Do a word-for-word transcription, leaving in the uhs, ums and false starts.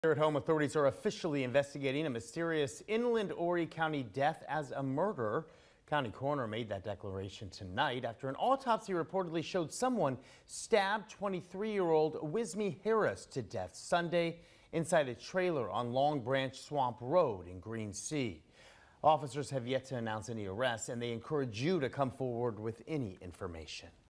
Here at home, authorities are officially investigating a mysterious inland Horry County death as a murder. County coroner made that declaration tonight after an autopsy reportedly showed someone stabbed twenty-three-year-old Wisme Harris to death Sunday inside a trailer on Long Branch Swamp Road in Green Sea. Officers have yet to announce any arrests, and they encourage you to come forward with any information.